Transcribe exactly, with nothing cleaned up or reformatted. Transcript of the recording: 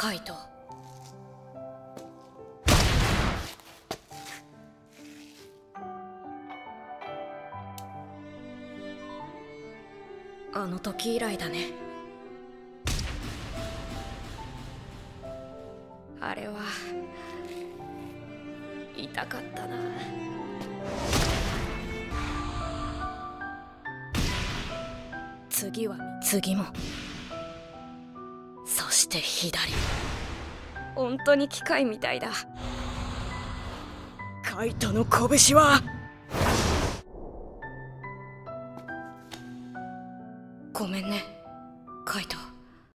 カイト。あの時以来だね。あれは痛かったな。次は次も、そして左。本当に機械みたいだ。カイトの拳は。ごめんねカイト。